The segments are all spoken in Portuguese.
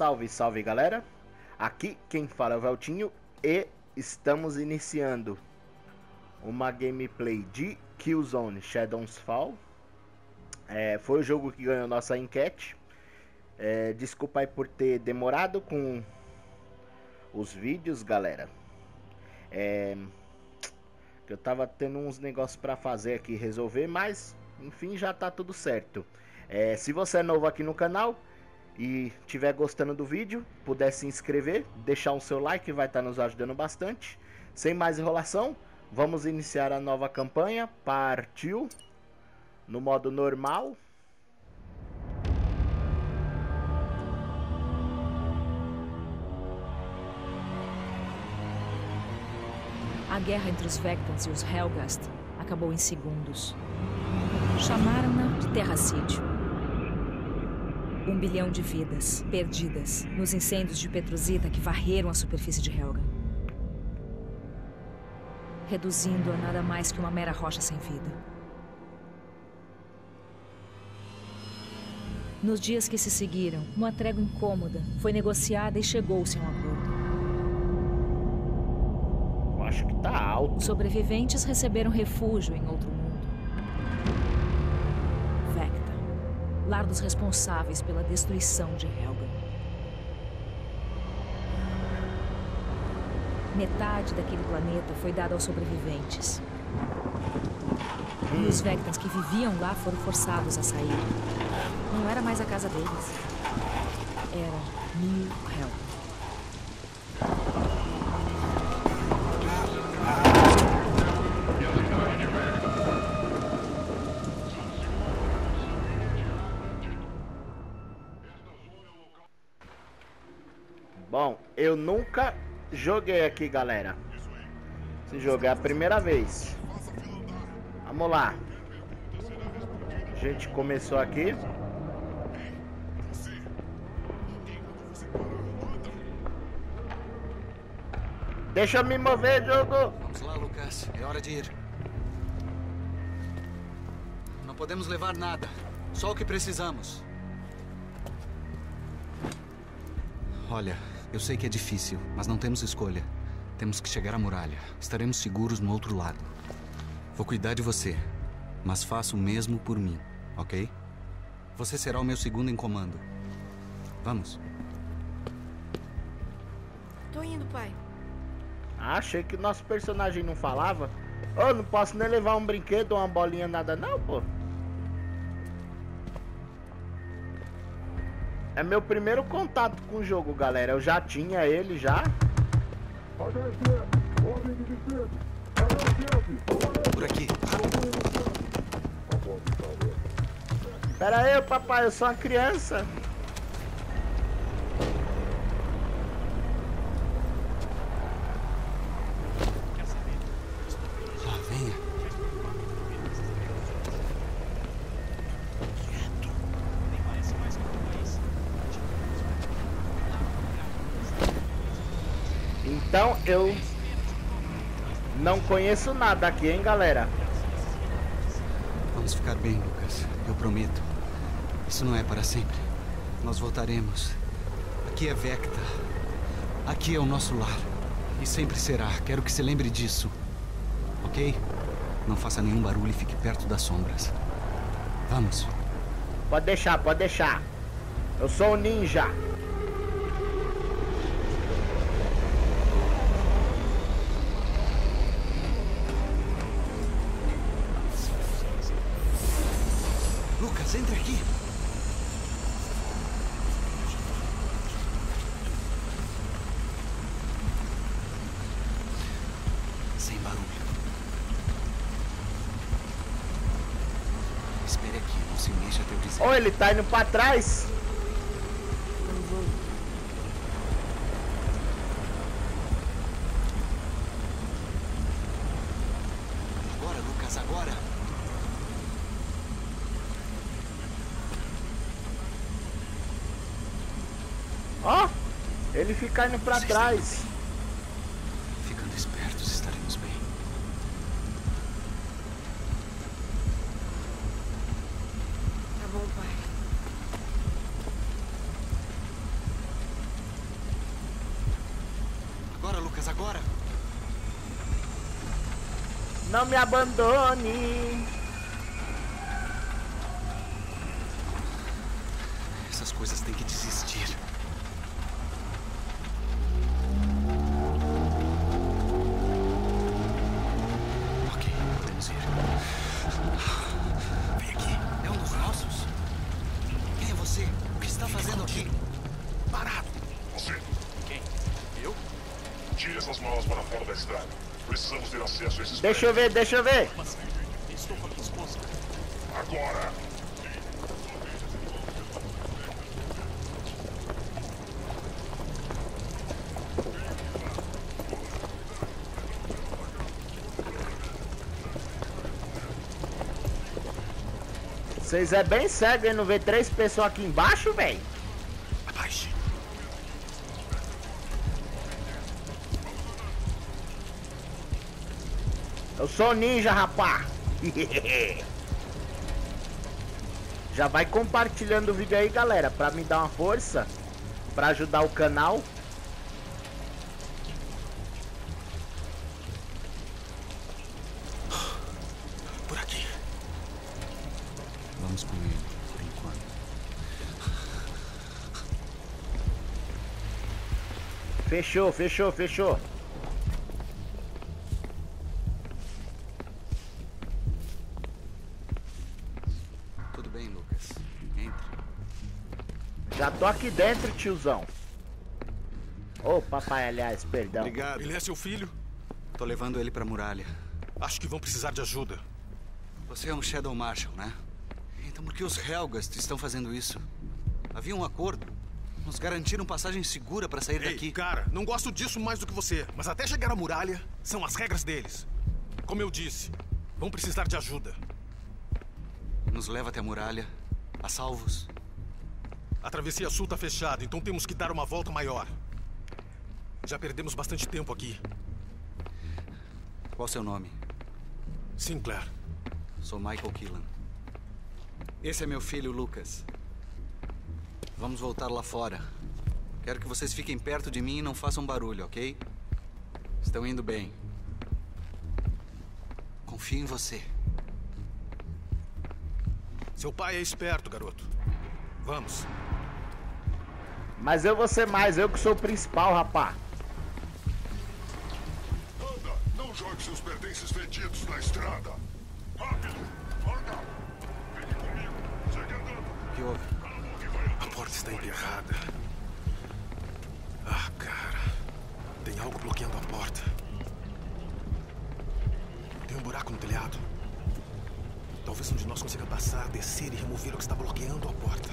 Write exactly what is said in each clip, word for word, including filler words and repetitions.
Salve, salve galera, aqui quem fala é o Veltinho e estamos iniciando uma gameplay de Killzone Shadows Fall. É, foi o jogo que ganhou nossa enquete. É, desculpa aí por ter demorado com os vídeos, galera. É, eu tava tendo uns negócios pra fazer aqui, resolver, mas enfim já tá tudo certo. É, se você é novo aqui no canal e estiver gostando do vídeo, puder se inscrever, deixar o seu like, vai estar nos ajudando bastante. Sem mais enrolação, vamos iniciar a nova campanha. Partiu no modo normal. A guerra entre os Vectans e os Helghast acabou em segundos. Chamaram-na de Terracídio. Um bilhão de vidas perdidas nos incêndios de Petrusita que varreram a superfície de Helghan, reduzindo a nada mais que uma mera rocha sem vida. Nos dias que se seguiram, uma trégua incômoda foi negociada e chegou-se a um acordo. Eu acho que tá alto. Os sobreviventes receberam refúgio em outro mundo. Lar dos responsáveis pela destruição de Helghan. Metade daquele planeta foi dada aos sobreviventes. Hum. E os Vectans que viviam lá foram forçados a sair. Não era mais a casa deles. Era New Helghan. Bom, eu nunca joguei aqui, galera. Esse jogo é a primeira vez. Vamos lá. A gente começou aqui. Deixa eu me mover, jogo. Vamos lá, Lucas. É hora de ir. Não podemos levar nada. Só o que precisamos. Olha... Eu sei que é difícil, mas não temos escolha. Temos que chegar à muralha. Estaremos seguros no outro lado. Vou cuidar de você, mas faça o mesmo por mim, ok? Você será o meu segundo em comando. Vamos. Tô indo, pai. Ah, achei que o nosso personagem não falava. Ô, oh, não posso nem levar um brinquedo ou uma bolinha, nada não, pô. É meu primeiro contato com o jogo, galera. Eu já tinha ele já. Por aqui. Pera aí, papai, eu sou uma criança. Ah, venha. Então eu não conheço nada aqui, hein, galera? Vamos ficar bem, Lucas. Eu prometo. Isso não é para sempre. Nós voltaremos. Aqui é Vecta. Aqui é o nosso lar. E sempre será. Quero que se lembre disso. Ok? Não faça nenhum barulho e fique perto das sombras. Vamos. Pode deixar, pode deixar. Eu sou um ninja. Lucas, entre aqui. Sem barulho. Espere aqui, não se mexa até eu dizer. Ou ele tá indo pra trás. Agora, Lucas, agora. Ó, ele fica indo pra trás. Ficando espertos, estaremos bem. Tá bom, pai. Lucas, agora! Não me abandone! Essas coisas têm que desistir. Ok, podemos ir. Vem aqui. É um dos nossos? Quem é você? O que está fazendo aqui? Parado! Você, Quem? Eu? tire essas malas para fora da estrada. Precisamos ter acesso a esses Deixa eu ver, deixa eu ver! Mas estou com a minha esposa. prédios. Agora! Vocês é bem cego, hein? Não vê três pessoas aqui embaixo, velho? Abaixe. Eu sou ninja, rapá! Já vai compartilhando o vídeo aí, galera, pra me dar uma força, pra ajudar o canal. Por aqui. Vamos com ele, por enquanto. Fechou, fechou, fechou. Tudo bem, Lucas. Entre. Já tô aqui dentro, tiozão. Ô, papai, aliás, perdão. Obrigado. Ele é seu filho? Tô levando ele pra muralha. Acho que vão precisar de ajuda. Você é um Shadow Marshal, né? Então por que os Helghast estão fazendo isso? Havia um acordo. Nos garantiram passagem segura pra sair Ei, daqui. cara, não gosto disso mais do que você. Mas até chegar à muralha, são as regras deles. Como eu disse, vão precisar de ajuda. Nos leva até a muralha, a salvos. A travessia sul tá fechada, então temos que dar uma volta maior. Já perdemos bastante tempo aqui. Qual seu nome? Sinclair. Sou Michael Killan. Esse é meu filho, Lucas. Vamos voltar lá fora. Quero que vocês fiquem perto de mim e não façam barulho, ok? Estão indo bem. Confio em você. Seu pai é esperto, garoto. Vamos. Mas eu vou ser mais, eu que sou o principal, rapá. Anda! Não jogue seus pertences fedidos na estrada! Rápido! Anda! Fique comigo! Segue andando! O que houve? Cala a boca e vai andando. A porta está emperrada. Ah, cara. Tem algo bloqueando a porta. Tem um buraco no telhado. Talvez um de nós consiga passar, descer e remover o que está bloqueando a porta.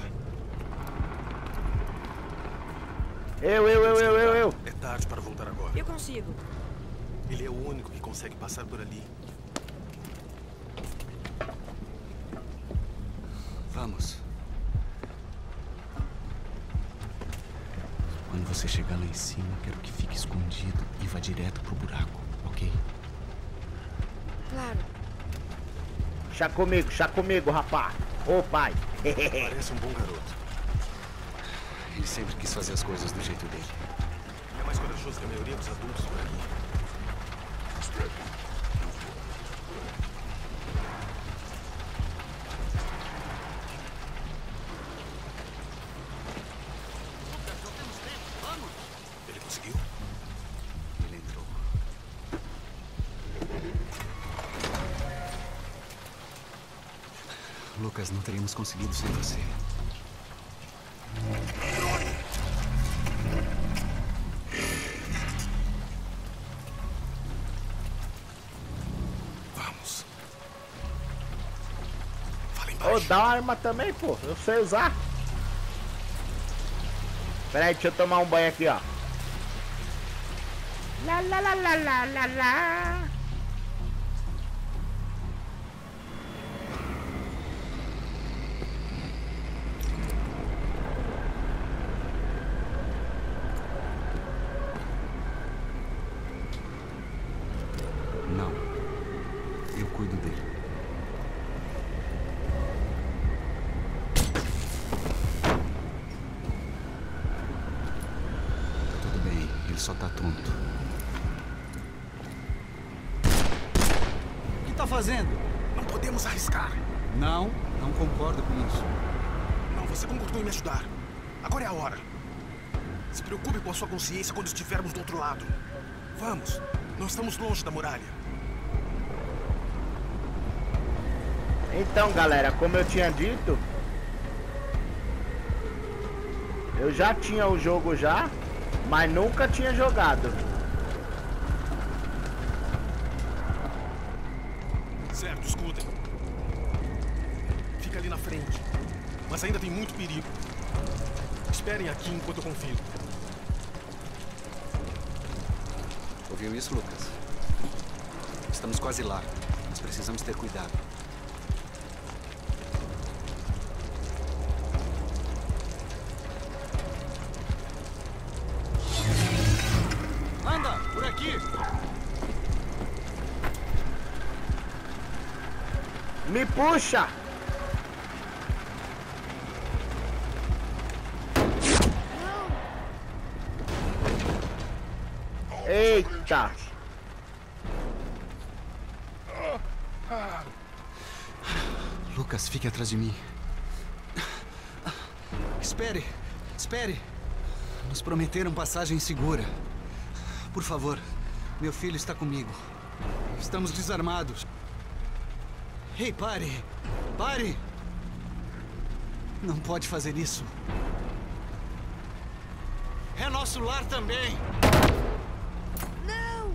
Eu, eu, eu, eu, eu, eu. É tarde para voltar agora. Eu consigo. Ele é o único que consegue passar por ali. Vamos. Quando você chegar lá em cima, quero que fique escondido e vá direto pro buraco, ok? Claro. Chá comigo, chá comigo, rapá. Ô, pai. Parece um bom garoto. Ele sempre quis fazer as coisas do jeito dele. É mais corajoso que a maioria dos adultos por aqui. Espere. Ele conseguiu? Ele entrou. Lucas, não teríamos conseguido sem você. Vamos. Fala Ô, embaixo. dá uma arma também, pô. Eu sei usar. Pera aí, deixa eu tomar um banho aqui, ó. Lá, lá, lá, lá, lá, lá, lá. Não. Eu cuido dele. Tá tudo bem, ele só tá tonto. tá fazendo? Não podemos arriscar. Não, não concordo com isso. Não, você concordou em me ajudar. Agora é a hora. Se preocupe com a sua consciência quando estivermos do outro lado. Vamos, não estamos longe da muralha. Então, galera, como eu tinha dito, eu já tinha o jogo já, mas nunca tinha jogado. Certo, escutem. Fica ali na frente, mas ainda tem muito perigo. Esperem aqui enquanto eu confiro. Ouviu isso, Lucas? Estamos quase lá, mas precisamos ter cuidado. Anda, por aqui! Me puxa! Eita! Lucas, fique atrás de mim. Espere, espere. Nos prometeram passagem segura. Por favor, meu filho está comigo. Estamos desarmados. Ei, pare! Pare! Não pode fazer isso. É nosso lar também. Não!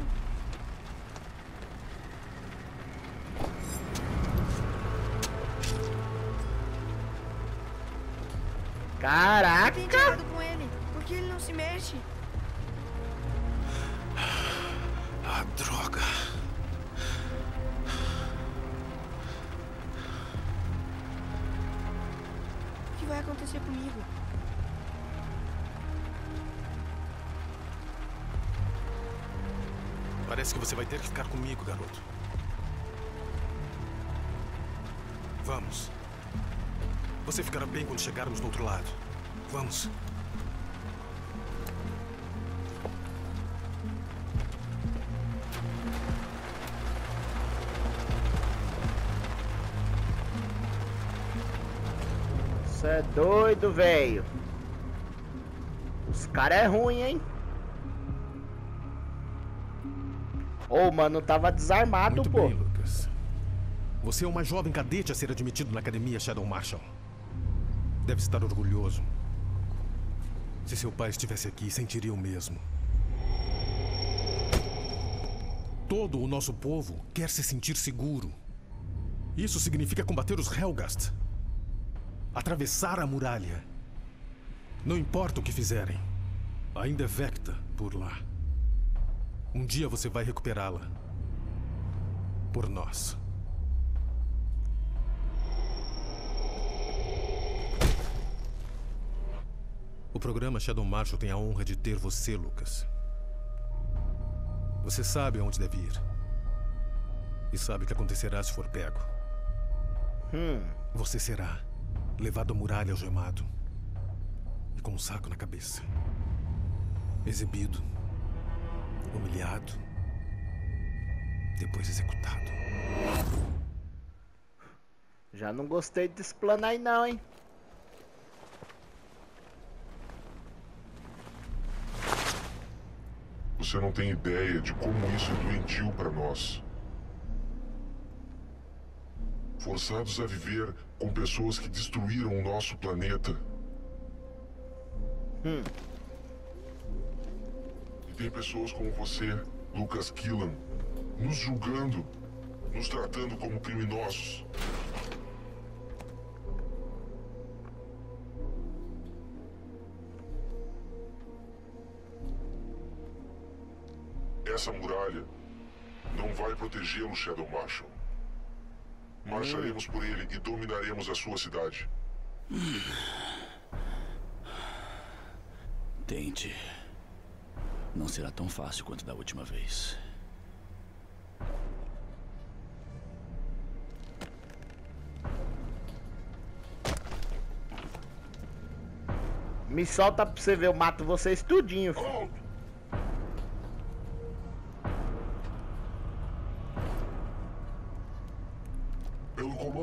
Caraca! Tem cuidado com ele. Por que ele não se mexe? Ah, droga. O que vai acontecer comigo? Parece que você vai ter que ficar comigo, garoto. Vamos. Você ficará bem quando chegarmos do outro lado. Vamos. Você é doido, velho. Os caras é ruim, hein? Ô, mano, tava desarmado, Muito pô. bem, Lucas. Você é o mais jovem cadete a ser admitido na Academia Shadow Marshal. Deve estar orgulhoso. Se seu pai estivesse aqui, sentiria o mesmo. Todo o nosso povo quer se sentir seguro. Isso significa combater os Helghast. Atravessar a muralha. Não importa o que fizerem. Ainda é Vecta por lá. Um dia você vai recuperá-la. Por nós. O programa Shadow Marshal tem a honra de ter você, Lucas. Você sabe aonde deve ir. E sabe o que acontecerá se for pego. Hum. Você será levado à muralha algemado. E com um saco na cabeça. Exibido. Humilhado. Depois executado. Já não gostei desse plano aí não, hein? Você não tem ideia de como isso é doentio para nós. Forçados a viver com pessoas que destruíram o nosso planeta. Hum. E tem pessoas como você, Lucas Killan, nos julgando, nos tratando como criminosos. Essa muralha não vai protegê-lo, Shadow Marshal. Marcharemos por ele e dominaremos a sua cidade. Tente. Não será tão fácil quanto da última vez. Me solta pra você ver, eu mato vocês tudinho, filho.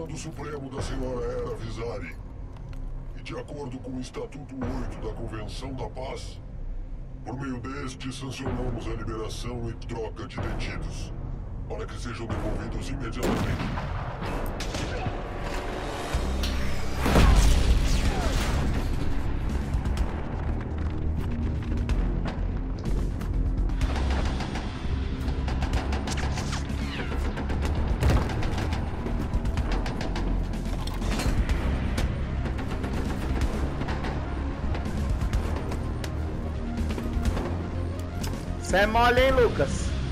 Comando Supremo da Senhora Hera Visari. E de acordo com o Estatuto oito da Convenção da Paz, por meio deste sancionamos a liberação e troca de detidos, para que sejam devolvidos imediatamente. Você é mole, hein, Lucas?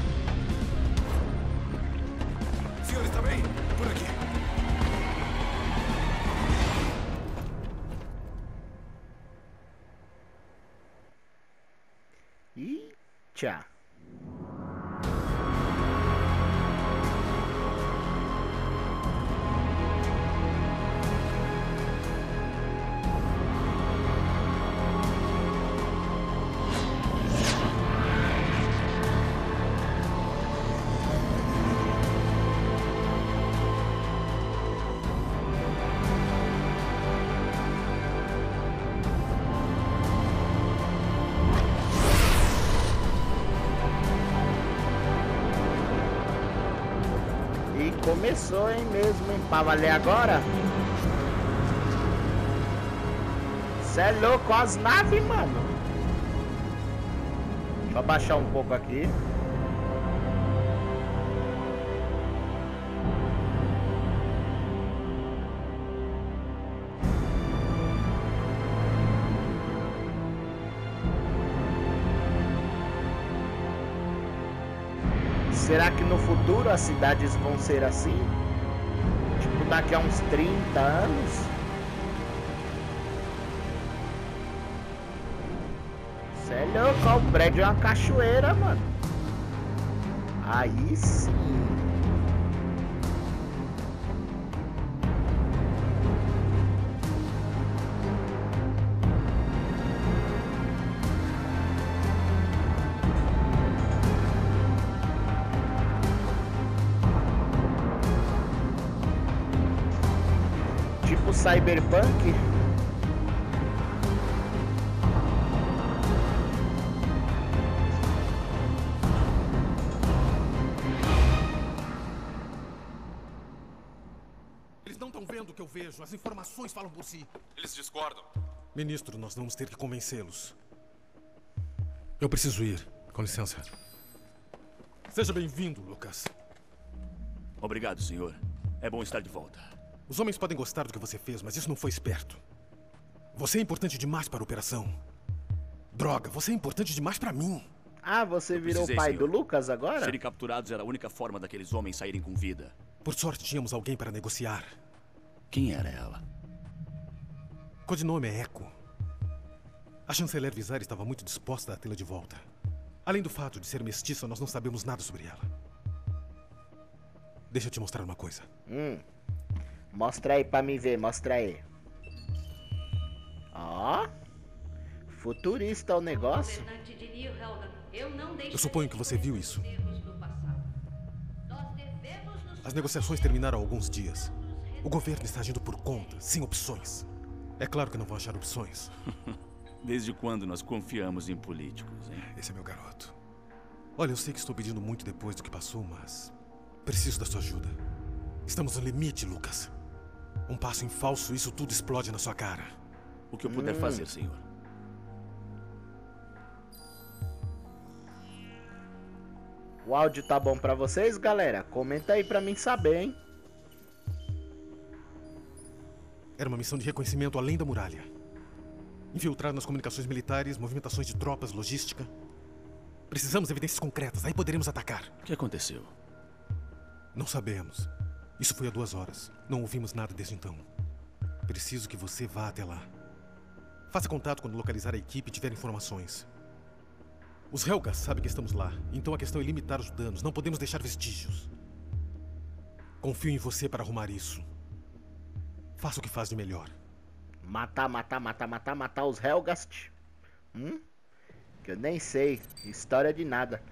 Senhores, tá bem? Por aqui. E tchau. Começou, hein, mesmo, hein, pra valer agora. Cê é louco, as naves, mano. Deixa eu abaixar um pouco aqui. Será que no futuro as cidades vão ser assim? Tipo, daqui a uns trinta anos? Cê é louco, ó, o prédio é uma cachoeira, mano. Aí sim. Cyberpunk? Eles não estão vendo o que eu vejo. As informações falam por si. Eles discordam. Ministro, nós vamos ter que convencê-los. Eu preciso ir. Com licença. Seja bem-vindo, Lucas. Obrigado, senhor. É bom estar de volta. Os homens podem gostar do que você fez, mas isso não foi esperto. Você é importante demais para a operação. Droga, você é importante demais para mim. Ah, você Eu virou o precisei, pai senhor. do Lucas agora? Serem capturados era a única forma daqueles homens saírem com vida. Por sorte, tínhamos alguém para negociar. Quem era ela? Codinome é Echo. A chanceler Visari estava muito disposta a tê-la de volta. Além do fato de ser mestiça, nós não sabemos nada sobre ela. Deixa eu te mostrar uma coisa. Hum. Mostra aí pra mim ver, mostra aí. Ó. Futurista o negócio. Eu suponho que você viu isso. As negociações terminaram há alguns dias. O governo está agindo por conta, sem opções. É claro que não vão achar opções. Desde quando nós confiamos em políticos, hein? Esse é meu garoto. Olha, eu sei que estou pedindo muito depois do que passou, mas... preciso da sua ajuda. Estamos no limite, Lucas. Um passo em falso, isso tudo explode na sua cara. O que eu puder Hum. fazer, senhor. O áudio tá bom pra vocês, galera? Comenta aí pra mim saber, hein? Era uma missão de reconhecimento além da muralha. Infiltrar nas comunicações militares, movimentações de tropas, logística. Precisamos de evidências concretas, aí poderemos atacar. O que aconteceu? Não sabemos. Isso foi há duas horas. Não ouvimos nada desde então. Preciso que você vá até lá. Faça contato quando localizar a equipe e tiver informações. Os Helgas sabem que estamos lá, então a questão é limitar os danos. Não podemos deixar vestígios. Confio em você para arrumar isso. Faça o que faz de melhor. Matar, matar, matar, matar, matar os Helgast. Hum? Que eu nem sei. História de nada.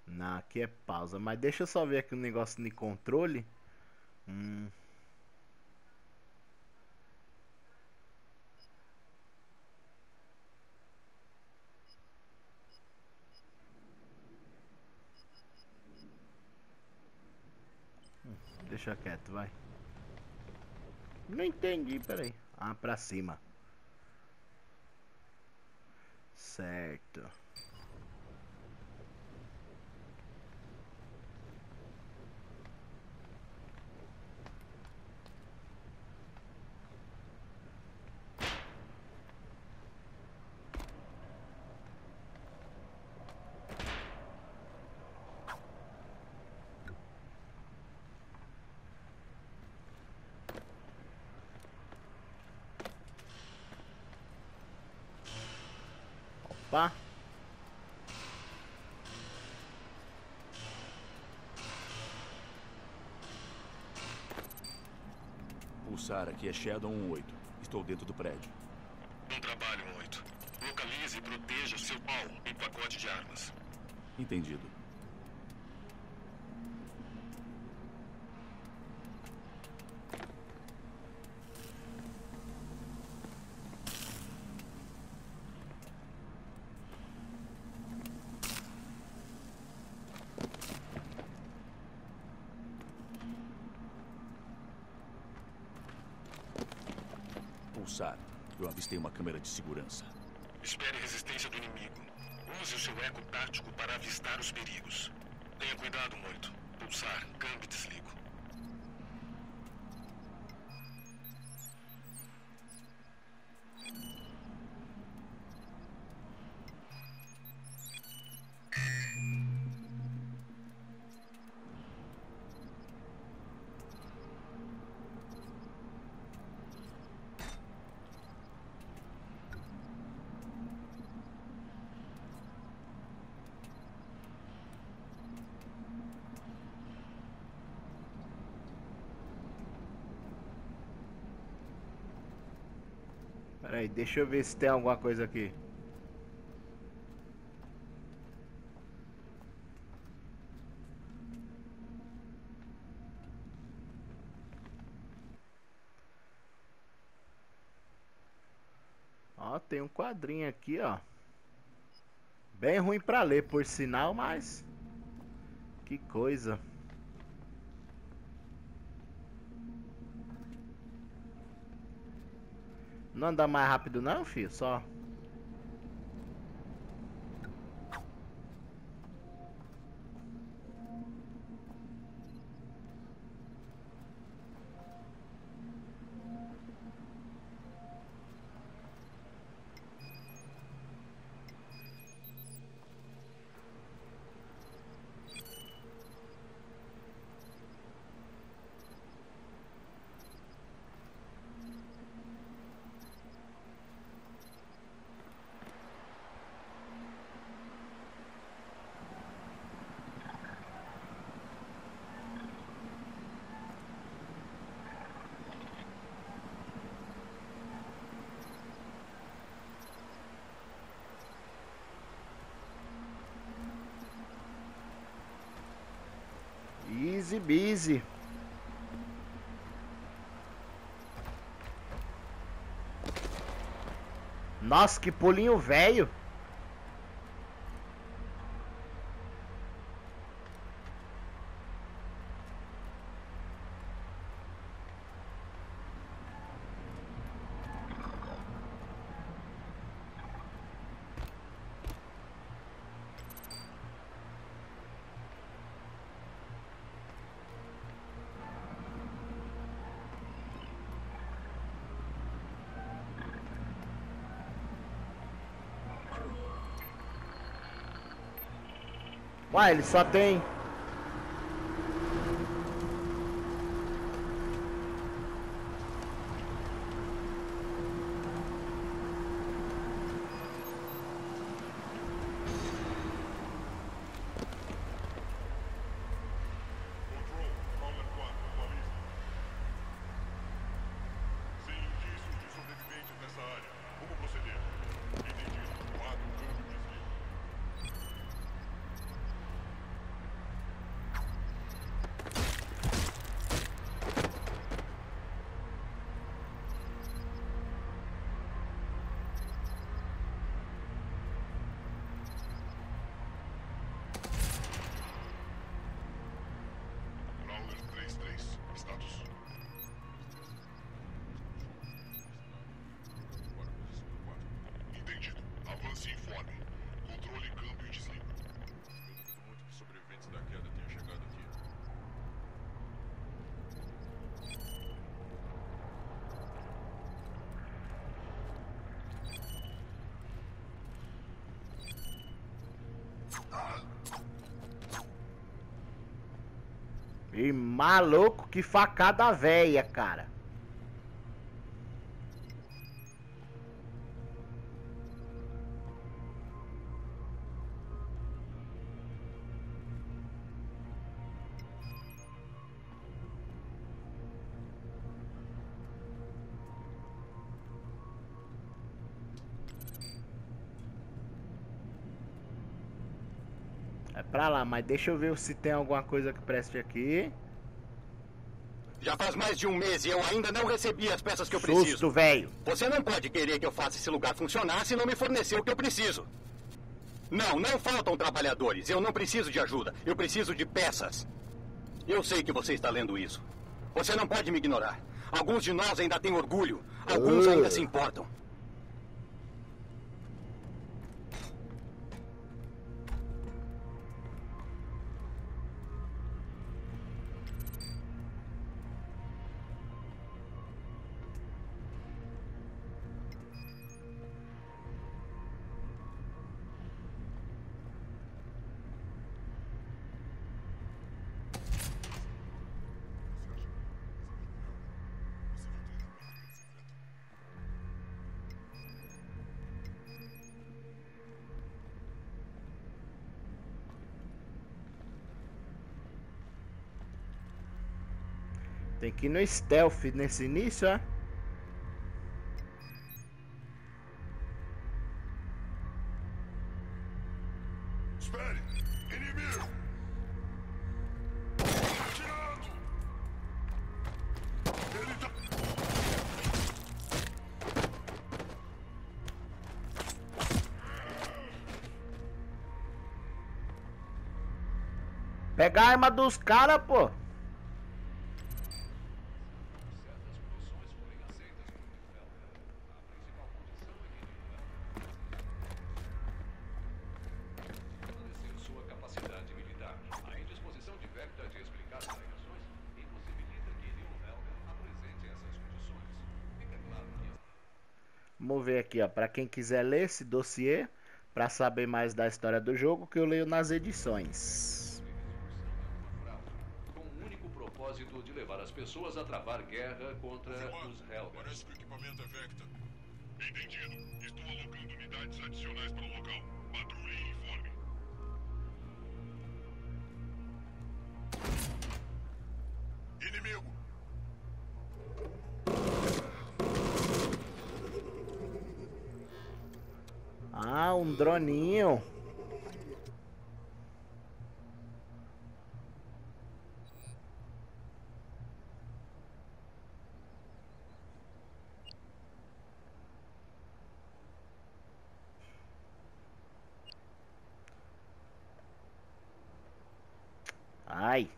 Não, aqui é pausa. Mas deixa eu só ver aqui um negócio de controle. Hum. Hum, Deixa quieto, vai. Não entendi, peraí. Ah, pra cima. Certo. Opa. Pulsar, aqui é Shadow um oito. Estou dentro do prédio. Bom trabalho, um oito. Localize e proteja seu pau em pacote de armas. Entendido. Pulsar. Eu avistei uma câmera de segurança. Espere a resistência do inimigo. Use o seu eco tático para avistar os perigos. Tenha cuidado, um oito. Pulsar, câmbio e desligo. Peraí, deixa eu ver se tem alguma coisa aqui. Ó, tem um quadrinho aqui, ó. Bem ruim pra ler, por sinal, mas... Que coisa. Não anda mais rápido não, filho? Só. Easy busy. Nossa, que pulinho velho. Uai, ele só tem... E maluco, que facada véia, cara. É pra lá, mas deixa eu ver se tem alguma coisa que preste aqui. Já faz mais de um mês e eu ainda não recebi as peças que eu Susto, preciso. velho. Você não pode querer que eu faça esse lugar funcionar se não me fornecer o que eu preciso. Não, não faltam trabalhadores. Eu não preciso de ajuda. Eu preciso de peças. Eu sei que você está lendo isso. Você não pode me ignorar. Alguns de nós ainda têm orgulho. Alguns Uh. ainda se importam. Tem que ir no stealth nesse início, ó. Espere! Inimigo! Atirando! Ele tá... Pega a arma dos caras, pô. Vamos ver aqui, ó, para quem quiser ler esse dossiê, para saber mais da história do jogo, que eu leio nas edições. Com o único propósito de levar as pessoas a travar guerra contra os Helgas. Parece que o equipamento é Vecta. Entendido. Estou alocando unidades adicionais para o local. Patrulhe e informe. Inimigo! Ah, um droninho. Ai.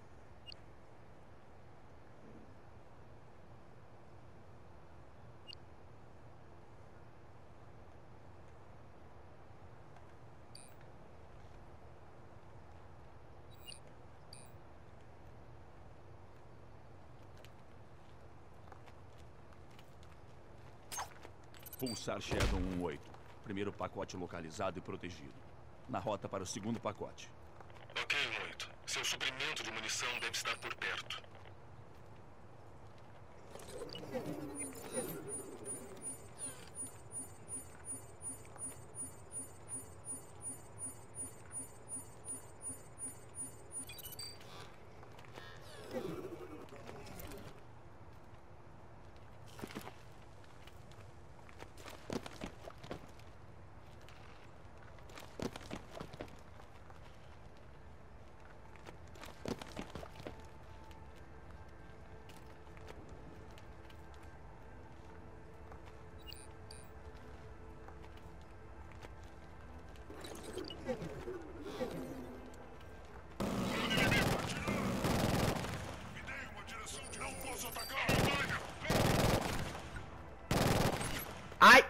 Pulsar Shadow um oito. Primeiro pacote localizado e protegido. Na rota para o segundo pacote. Ok, um oito. Seu suprimento de munição deve estar por perto. Ai!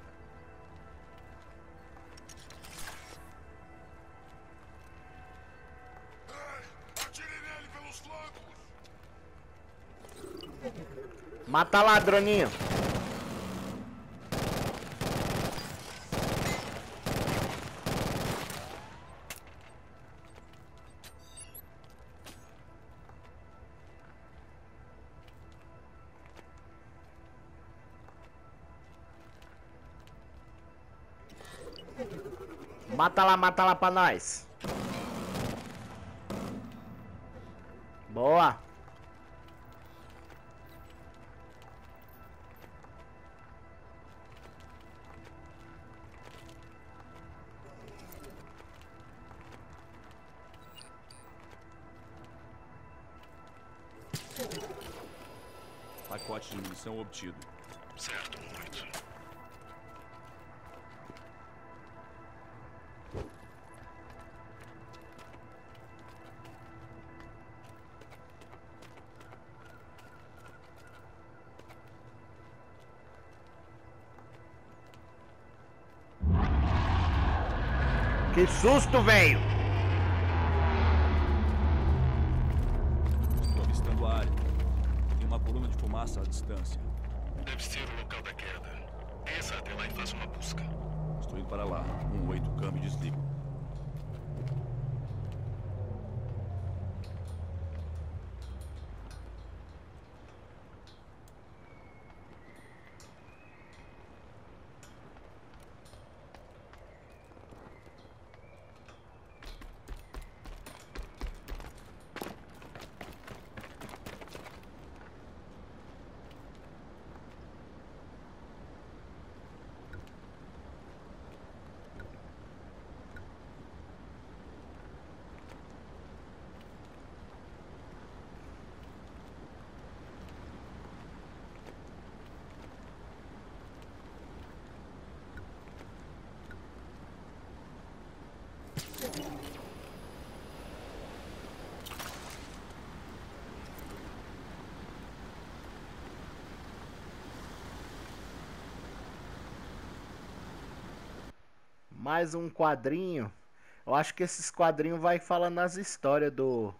Atire nele pelos flancos! Mata ladroninho. Mata lá, mata lá pra nós. Boa. Pacote de munição obtido. Certo, muito. Que susto, velho! Estou avistando a área. Tem uma coluna de fumaça à distância. Deve ser o local da queda. Desça até lá e faça uma busca. Estou indo para lá. Um oito, câmbio e desligo. Mais um quadrinho. Eu acho que esses quadrinhos vai falando as histórias do...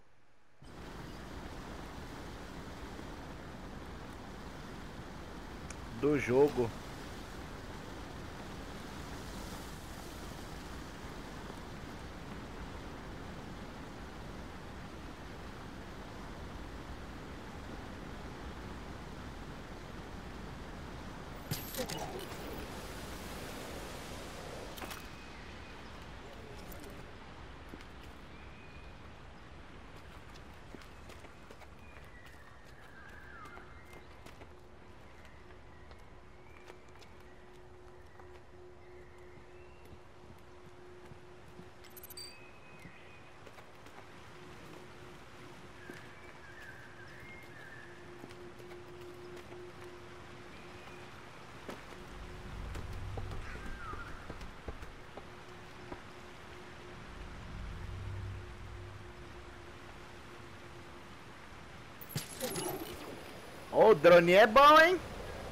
do jogo. O drone é bom, hein?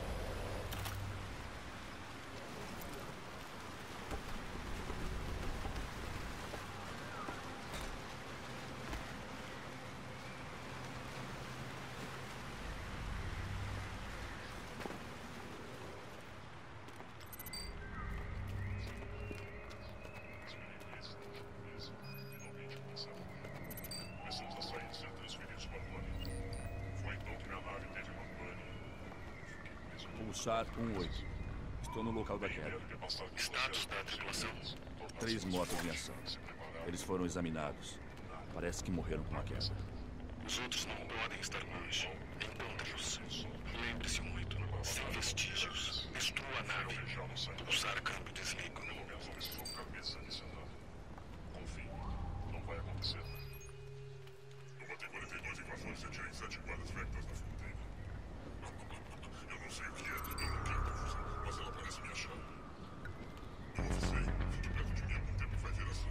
Começamos a sair de ser transferidos para o planeta. Foi então que minha nave teve uma pane. Pulsar um oito. Estou no local da queda. Status da tripulação. Três mortos em ação. Eles foram examinados. Parece que morreram com a queda. Os outros não podem estar longe. Encontre-os. Lembre-se muito. Sem vestígios. Destrua a nave. Pulsar câmbio desligo. Pelo menos não precisou cabeça nesse andar. Confie. Não vai acontecer. Eu matei quarenta e dois invasores e atirei sete guardas vectas na fronteira. Eu não sei o que é, eu não quero confusão, mas ela parece me achar. Eu avisei, fique perto de mim há muito tempo e vai ver ação.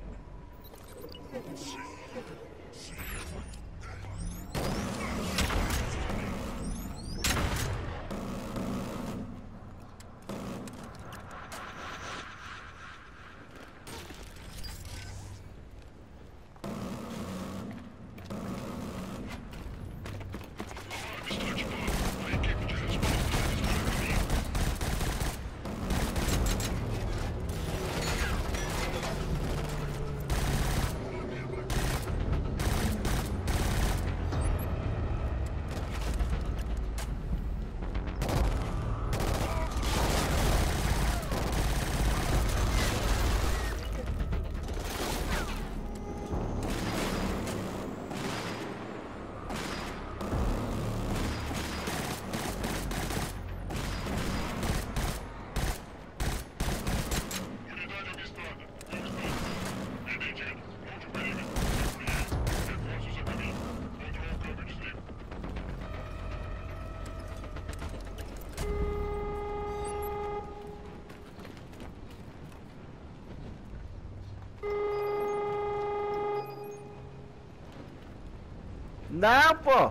Sim, sim, Não, pô.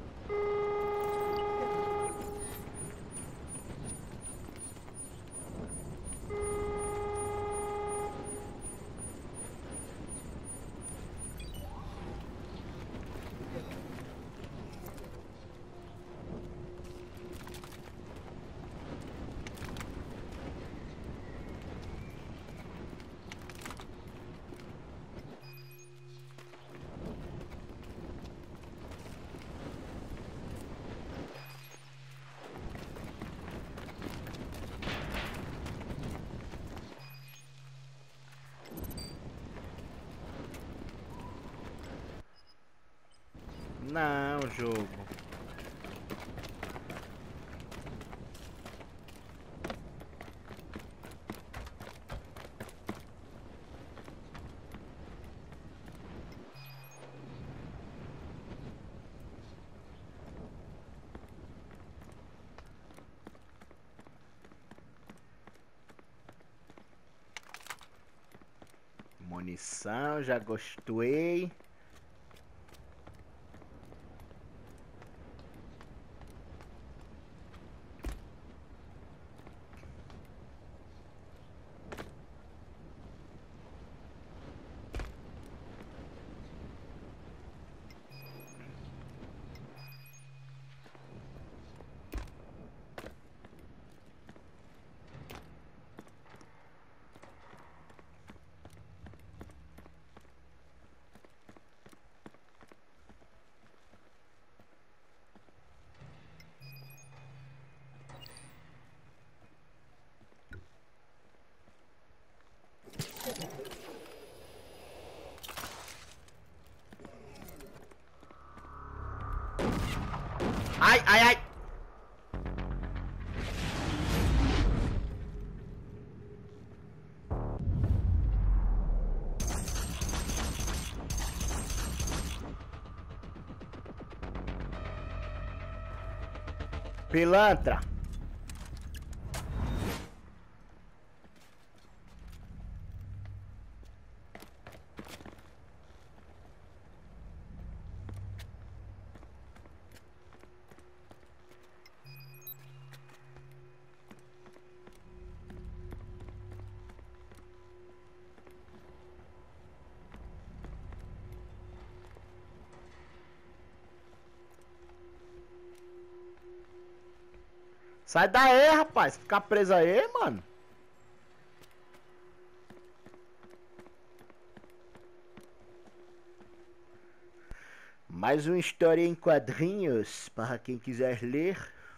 Não, jogo. Munição, já gostei. Ai, ai, ai. Pilantra. Sai daí, rapaz. Ficar preso aí, mano. Mais uma história em quadrinhos para quem quiser ler.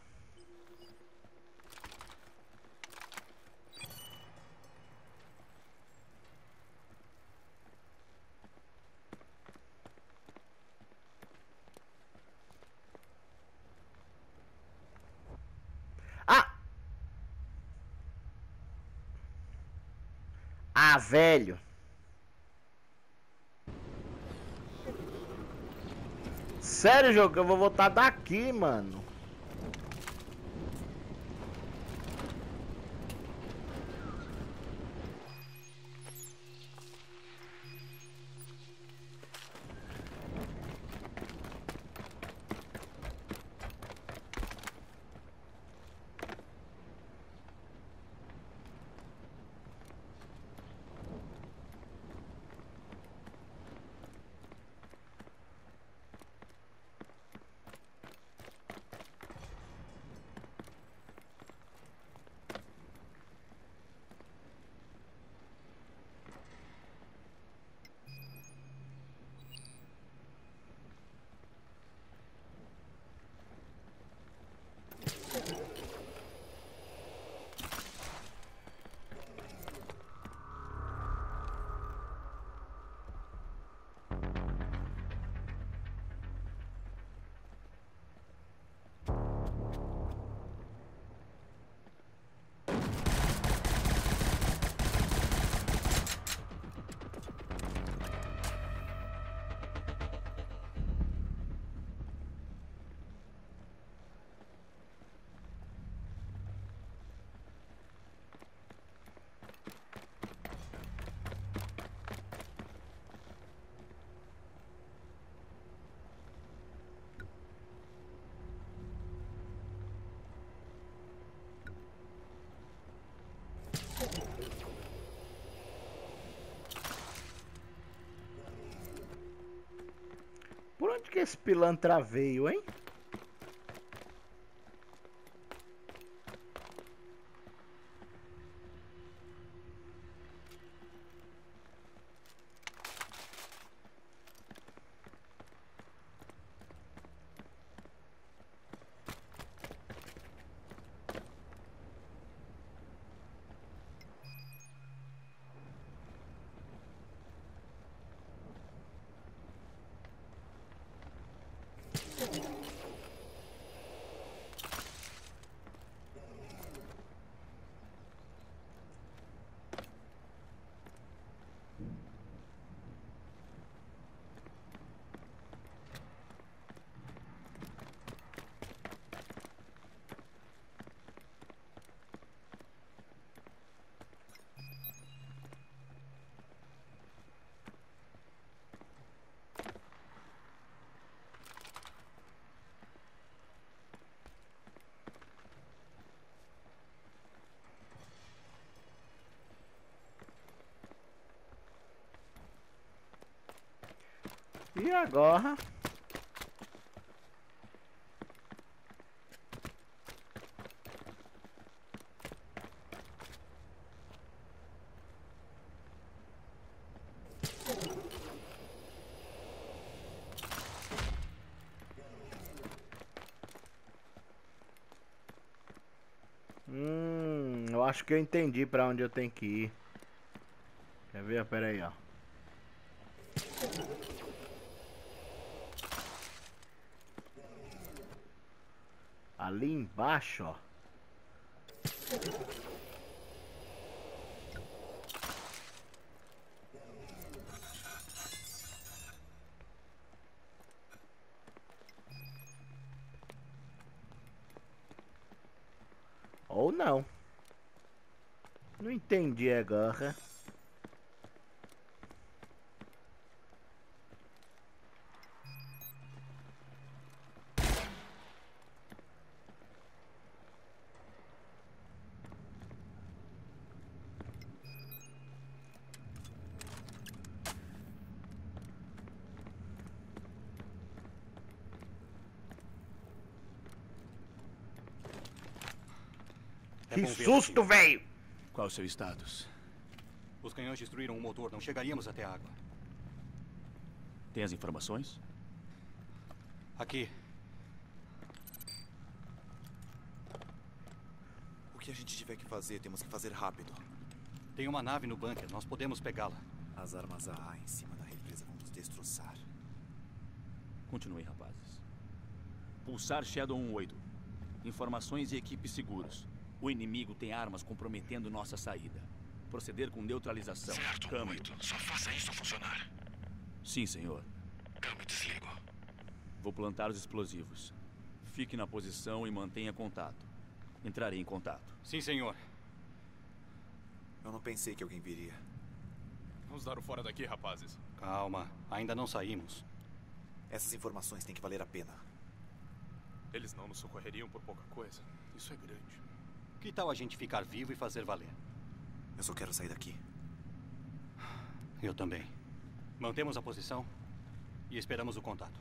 Ah, velho. Sério, jogo, eu vou voltar daqui, mano. Por onde que esse pilantra veio, hein? E agora? Hum, eu acho que eu entendi pra onde eu tenho que ir. Quer ver? Pera aí, ó. Ali embaixo, ó. Ou não. Não entendi agora. Que susto, velho! Qual o seu status? Os canhões destruíram o motor, não chegaríamos até a água. Tem as informações? Aqui. O que a gente tiver que fazer, temos que fazer rápido. Tem uma nave no bunker, nós podemos pegá-la. As armas A A em cima da represa vão nos destroçar. Continue, rapazes. Pulsar Shadow um oito. Informações e equipes seguros. O inimigo tem armas comprometendo nossa saída. Proceder com neutralização. Certo, Câmbio. oito. Só faça isso funcionar. Sim, senhor. Câmbio desligo. Vou plantar os explosivos. Fique na posição e mantenha contato. Entrarei em contato. Sim, senhor. Eu não pensei que alguém viria. Vamos dar o fora daqui, rapazes. Calma, ainda não saímos. Essas informações têm que valer a pena. Eles não nos socorreriam por pouca coisa. Isso é grande. Que tal a gente ficar vivo e fazer valer? Eu só quero sair daqui. Eu também. Mantemos a posição e esperamos o contato.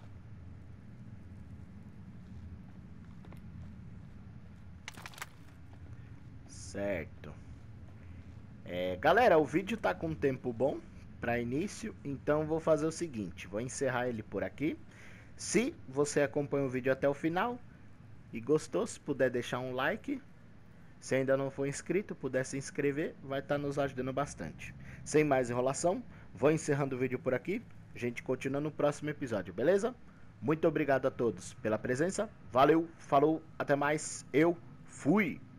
Certo. É, galera, o vídeo tá com um tempo bom para início, então vou fazer o seguinte, vou encerrar ele por aqui. Se você acompanha o vídeo até o final e gostou, se puder deixar um like. Se ainda não for inscrito, puder se inscrever, vai estar nos ajudando bastante. Sem mais enrolação, vou encerrando o vídeo por aqui. A gente continua no próximo episódio, beleza? Muito obrigado a todos pela presença. Valeu, falou, até mais. Eu fui!